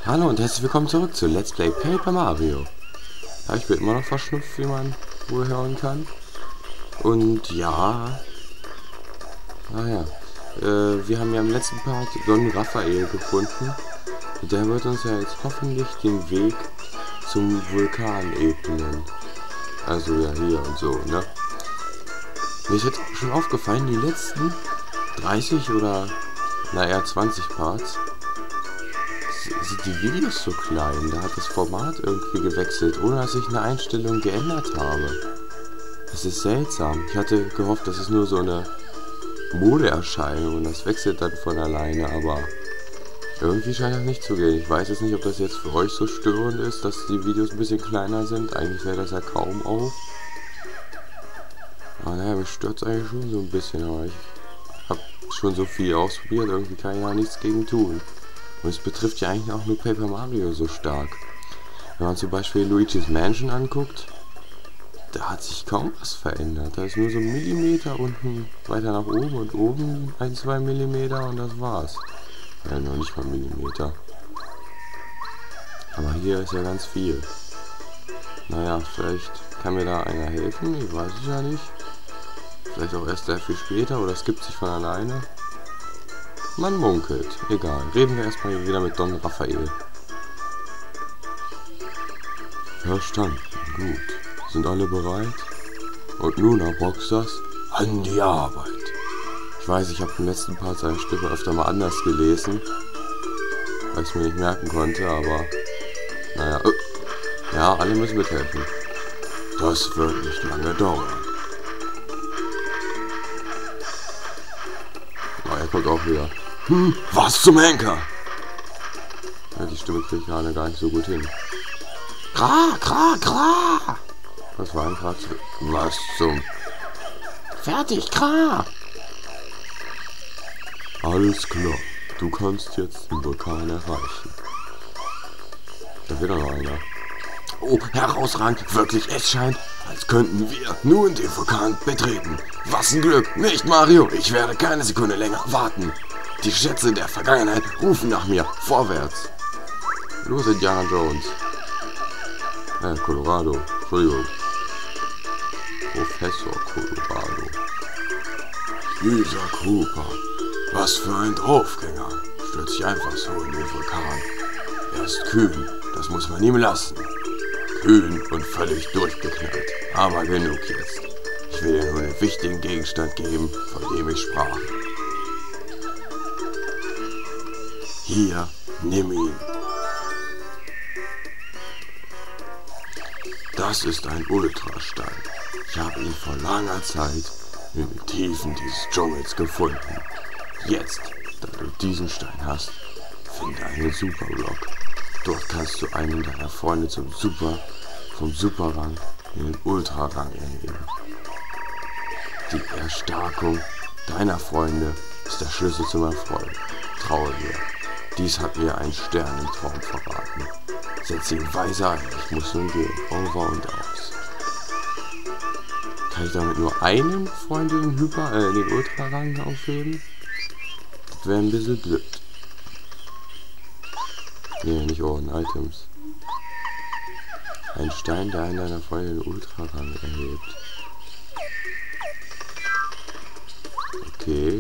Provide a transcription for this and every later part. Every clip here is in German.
Hallo und herzlich willkommen zurück zu Let's Play Paper Mario. Ja, ich bin immer noch verschnupft, wie man wohl hören kann. Und ja... wir haben ja im letzten Part Don Raphael gefunden. Und der wird uns ja jetzt hoffentlich den Weg zum Vulkan ebnen. Also ja, hier und so, ne? Mir ist jetzt schon aufgefallen, die letzten 30 oder, naja, 20 Parts sind die Videos so klein. Da hat das Format irgendwie gewechselt, ohne dass ich eine Einstellung geändert habe. Das ist seltsam. Ich hatte gehofft, das ist nur so eine Modeerscheinung und das wechselt dann von alleine, aber irgendwie scheint das nicht zu gehen. Ich weiß jetzt nicht, ob das jetzt für euch so störend ist, dass die Videos ein bisschen kleiner sind. Eigentlich fällt das ja kaum auf. Aber naja, mich stört es eigentlich schon so ein bisschen, aber ich habe schon so viel ausprobiert, irgendwie kann ich da nichts gegen tun. Und es betrifft ja eigentlich auch nur Paper Mario so stark. Wenn man zum Beispiel Luigi's Mansion anguckt, da hat sich kaum was verändert. Da ist nur so ein Millimeter unten weiter nach oben und oben 1-2 Millimeter und das war's. Ja, noch nicht mal Millimeter. Aber hier ist ja ganz viel. Naja, vielleicht kann mir da einer helfen, ich weiß es ja nicht. Vielleicht auch erst sehr viel später oder es gibt sich von alleine. Man munkelt. Egal. Reden wir erstmal wieder mit Don Raphael. Verstanden. Gut. Sind alle bereit? Und nun, Herr Boxers, an die Arbeit. Ich weiß, ich habe im letzten Part seine Stimme öfter mal anders gelesen, weil ich es mir nicht merken konnte, aber naja. Ja, alle müssen mithelfen. Das wird nicht lange dauern. Oh, er kommt auch wieder. Was zum Henker? Ja, die Stimme kriege ich gerade gar nicht so gut hin. Kra, kra, kra! Was war ein Kratz? Was zum... Fertig, kra! Alles klar. Du kannst jetzt den Vulkan erreichen. Da wird noch einer. Oh, herausragend. Wirklich, es scheint, als könnten wir nun den Vulkan betreten. Was ein Glück. Nicht, Mario. Ich werde keine Sekunde länger warten. Die Schätze der Vergangenheit rufen nach mir. Vorwärts. Los, Indiana Jones. Colorado. Entschuldigung. Professor Colorado. Dieser Cooper. Was für ein Draufgänger. Stürzt sich einfach so in den Vulkan. Er ist kühn. Das muss man ihm lassen. Kühn und völlig durchgeknallt. Aber genug jetzt. Ich will dir nur einen wichtigen Gegenstand geben, von dem ich sprach. Hier, nimm ihn. Das ist ein Ultrastein. Ich habe ihn vor langer Zeit in den Tiefen dieses Dschungels gefunden. Jetzt, da du diesen Stein hast, finde einen Superblock. Dort kannst du einen deiner Freunde vom Superrang in den Ultrarang erheben. Die Erstarkung deiner Freunde ist der Schlüssel zum Erfolg. Traue mir. Dies hat mir ein Stern im Traum verraten. Setze ihn weise ein. Ich muss nun gehen. Over und aus. Kann ich damit nur einen Freund in den Ultrarang aufheben? Das wäre ein bisschen blöd. Nee, nicht Ohren, Items. Ein Stein, der einen deiner Freunde den Ultrarang erhebt. Okay.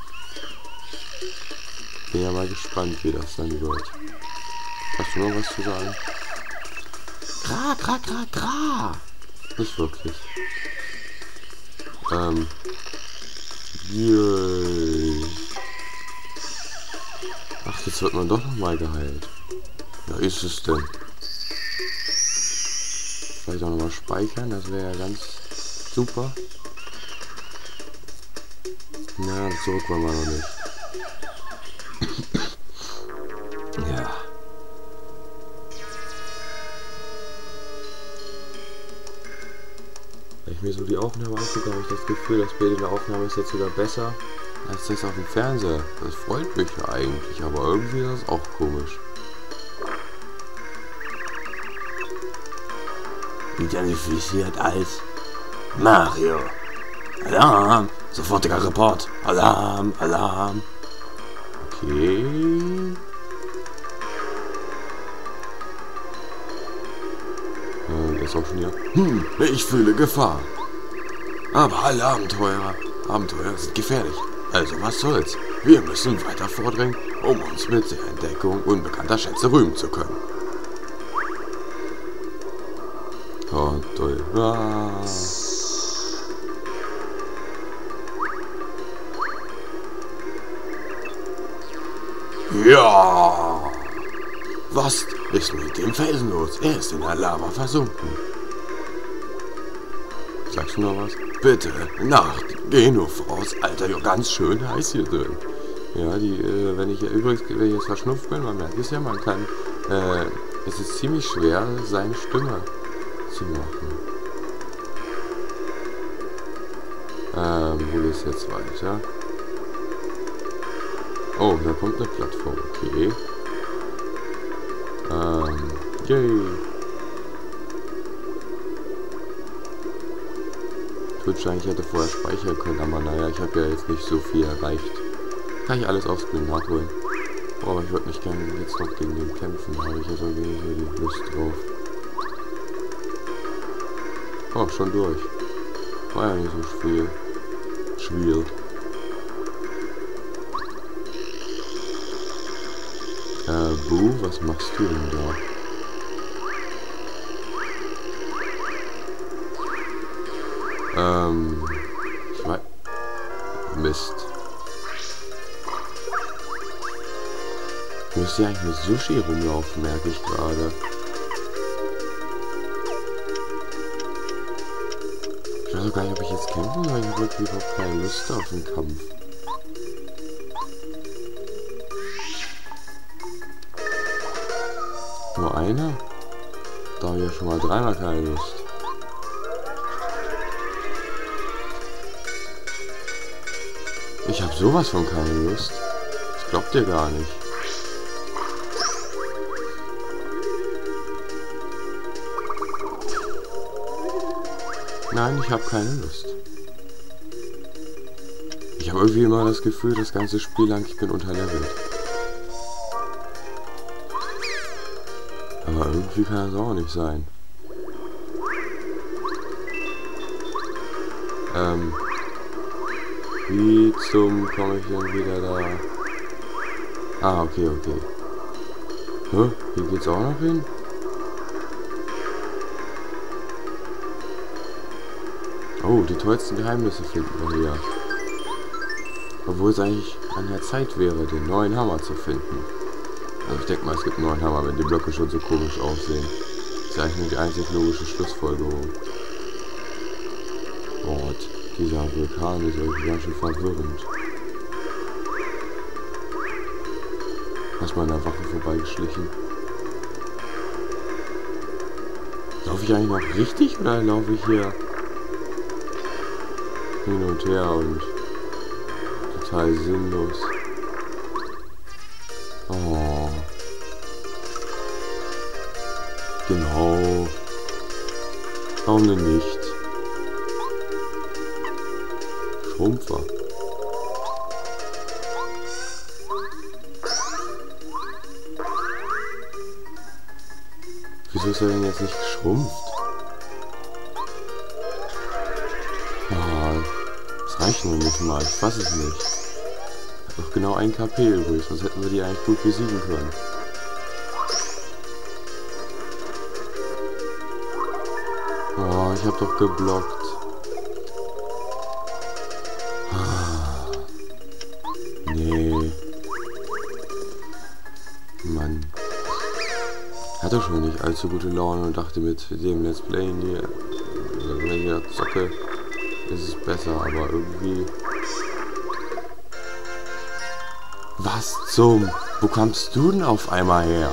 Bin ja mal gespannt, wie das dann wird. Hast du noch was zu sagen? Kra, kra, kra, kra! Nicht wirklich. Yeah. Ach, jetzt wird man doch noch mal geheilt. Ja, ist es denn? Vielleicht auch noch mal speichern, das wäre ja ganz super. Na, zurück wollen wir noch nicht. Ja. Wenn ich mir so die Aufnahme angucke, habe ich das Gefühl, das Bild in der Aufnahme ist jetzt sogar besser als das auf dem Fernseher. Das freut mich ja eigentlich, aber irgendwie ist das auch komisch. Identifiziert als Mario. Alarm! Sofortiger Report! Alarm! Alarm! Okay. das auch schon hier. Ich fühle Gefahr. Aber alle Abenteurer sind gefährlich. Also was soll's? Wir müssen weiter vordringen, um uns mit der Entdeckung unbekannter Schätze rühmen zu können. Oh, toll. Ah. Ja! Was ist mit dem Felsen los? Er ist in der Lava versunken. Sagst du noch was? Bitte, Nacht, geh nur voraus. Alter, jo, ganz schön heiß hier drin. Ja, wenn ich jetzt verschnupft bin, man merkt es ja, man kann, es ist ziemlich schwer, seine Stimme zu machen. Wo geht's jetzt weiter? Oh, da kommt eine Plattform, okay. Yay. Ich wünschte eigentlich, ich hätte vorher speichern können, aber naja, ich habe ja jetzt nicht so viel erreicht. Kann ich alles aufspielen, nachholen. Oh, aber ich würde nicht gerne jetzt noch gegen den kämpfen, da habe ich jetzt irgendwie so die Lust drauf. Oh, schon durch. War ja nicht so viel. Schwierig. Boo, was machst du denn da? Ich weiß... Mist. Ich müsste ja eigentlich mit Sushi rumlaufen, merke ich gerade. Ich weiß auch gar nicht, ob ich jetzt kämpfen soll. Ich habe wirklich überhaupt keine Lust auf den Kampf. Nur einer? Da habe ich ja schon mal dreimal keine Lust. Ich habe sowas von keine Lust. Das glaubt ihr gar nicht. Nein, ich habe keine Lust. Ich habe irgendwie immer das Gefühl, das ganze Spiel lang, ich bin unterlevelt. Aber irgendwie kann das auch nicht sein. Wie zum komme ich denn wieder da? Ah, okay. Hä? Hier geht's auch noch hin? Oh, die tollsten Geheimnisse finden wir hier. Obwohl es eigentlich an der Zeit wäre, den neuen Hammer zu finden. Also ich denke mal, es gibt einen neuen Hammer, wenn die Blöcke schon so komisch aussehen. Das ist eigentlich nur die einzig logische Schlussfolgerung. Gott, dieser Vulkan ist irgendwie ganz schön verwirrend. Hast mal an der Wache vorbeigeschlichen. Laufe ich eigentlich noch richtig oder laufe ich hier hin und her und total sinnlos? Oh. Genau. Warum denn nicht? Schrumpfer. Wieso ist er denn jetzt nicht geschrumpft? Ah, das reicht nur nicht mal. Ich fasse es nicht. Hat noch genau 1 KP übrig, sonst hätten wir die eigentlich gut besiegen können. Oh, ich hab doch geblockt. Ah, nee. Mann. Hatte schon nicht allzu gute Laune und dachte mit dem Let's Play hier, wenn ich da zocke, ist es besser, aber irgendwie... Was zum... Wo kommst du denn auf einmal her?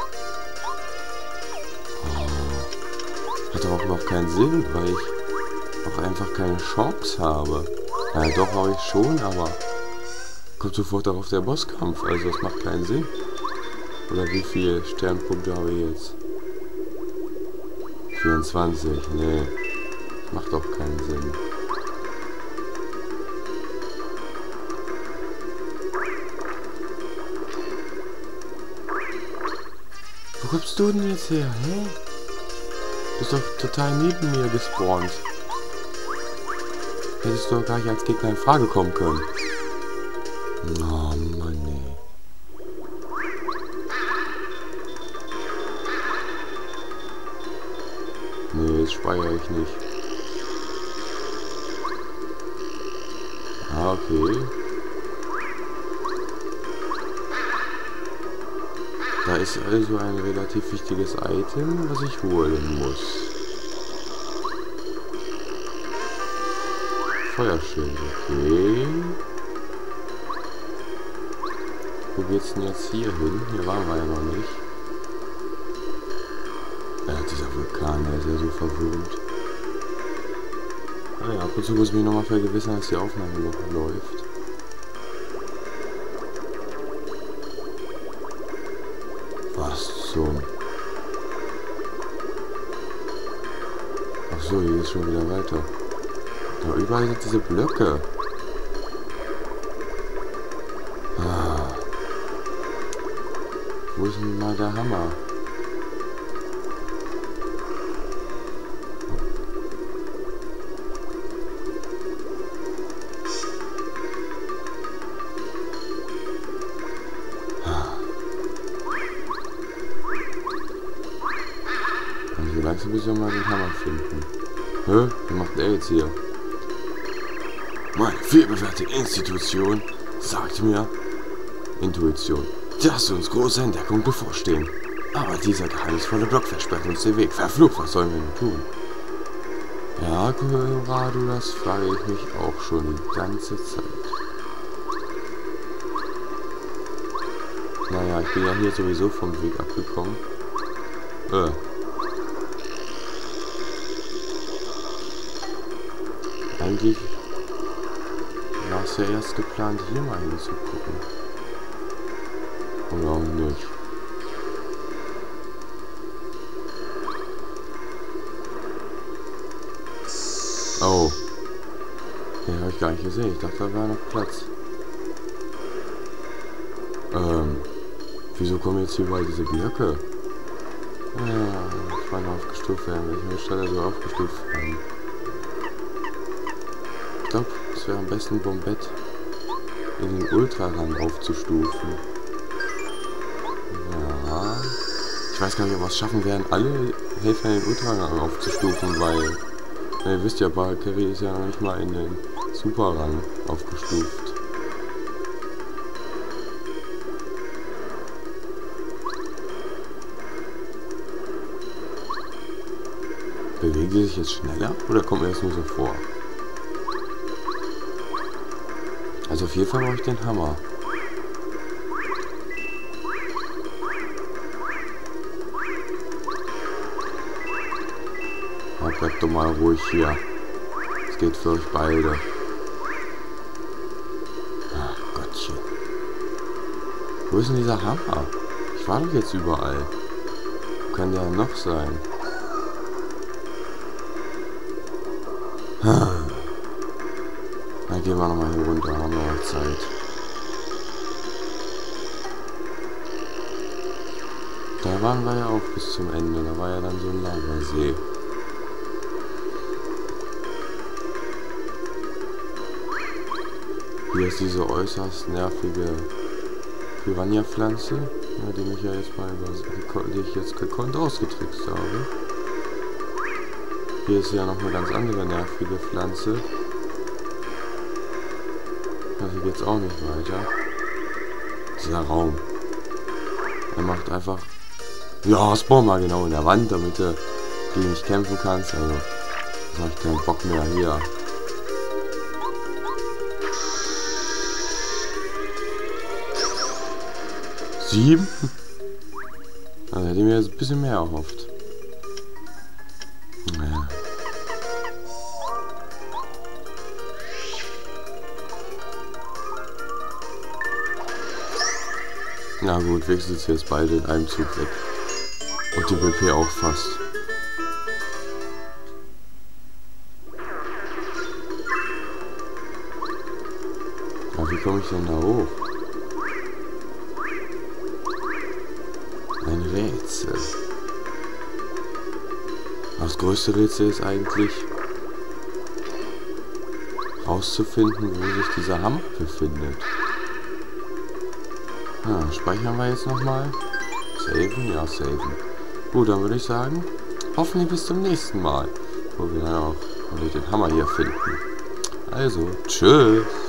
Oh, hat doch auch überhaupt keinen Sinn, weil ich auch einfach keine Chance habe. Ja, doch habe ich schon, aber kommt sofort darauf der Bosskampf, also es macht keinen Sinn. Oder wie viele Sternpunkte habe ich jetzt? 24, nee. Macht doch keinen Sinn. Wo kommst du denn jetzt her, hä? bist doch total neben mir gespawnt. Hättest du doch gar nicht als Gegner in Frage kommen können. Oh Mann, ey. Nee, jetzt speichere ich nicht. Ah, okay. Da ist also ein relativ wichtiges Item, was ich holen muss. Feuerschild, okay. Wo geht's denn jetzt hier hin? Hier waren wir ja noch nicht. Ja, dieser Vulkan, der ist ja so verwöhnt. Naja, ab und zu muss ich mich nochmal vergewissern, dass die Aufnahme noch läuft. Was zum... Achso, hier geht's schon wieder weiter. Da überall sind diese Blöcke. Ah. Wo ist denn mal der Hammer? Also langsam müssen wir mal den Hammer finden. Hä? Was macht der jetzt hier? Meine vielbewährte Institution sagt mir, Intuition, dass uns große Entdeckungen bevorstehen. Aber dieser geheimnisvolle Block versperrt uns den Weg. Verflucht, was sollen wir denn tun? Ja, Colorado, das frage ich mich auch schon die ganze Zeit. Naja, ich bin ja hier sowieso vom Weg abgekommen. Eigentlich war es ja erst geplant, hier mal hinzugucken. Oder auch nicht. Oh. Den habe ich gar nicht gesehen. Ich dachte, da war noch Platz. Wieso kommen jetzt hier überall diese Blöcke? Ja, ich war noch aufgestuft werden. Welche Stelle so aufgestuft werden? Ich glaube, es wäre am besten, Bombett in den Ultrarang aufzustufen. Ja. Ich weiß gar nicht, ob wir es schaffen werden, alle Helfer in den Ultrarang aufzustufen, weil ihr wisst ja, Valkyrie ist ja noch nicht mal in den Superrang aufgestuft. Bewegt sie sich jetzt schneller oder kommt mir das nur so vor? Also auf jeden Fall brauche ich den Hammer. Ja, bleibt doch mal ruhig hier. Es geht für euch beide. Ach Gottchen. Wo ist denn dieser Hammer? Ich war doch jetzt überall. Wo kann der noch sein? Dann gehen wir nochmal hier runter, haben wir noch Zeit. Da waren wir ja auch bis zum Ende, da war ja dann so ein Lavasee. Hier ist diese äußerst nervige Piranha-Pflanze, ja, die mich ja jetzt mal die ich jetzt gekonnt ausgetrickst habe. Hier ist ja noch eine ganz andere nervige Pflanze. Also geht's auch nicht weiter. Dieser Raum. Er macht einfach... Ja, spawn mal genau in der Wand, damit du gegen mich kämpfen kannst. Also, da habe ich keinen Bock mehr hier. Sieben? Also hätte ich mir jetzt ein bisschen mehr erhofft. Naja. Na gut, wechselt jetzt beide in einem Zug weg. Und die BP auch fast. Aber wie komme ich denn da hoch? Ein Rätsel. Das größte Rätsel ist eigentlich rauszufinden, wo sich dieser Hammer befindet. Speichern wir jetzt nochmal. Saven? Ja, saven. Gut, dann würde ich sagen, hoffentlich bis zum nächsten Mal, wo wir dann auch den Hammer hier finden. Also, tschüss.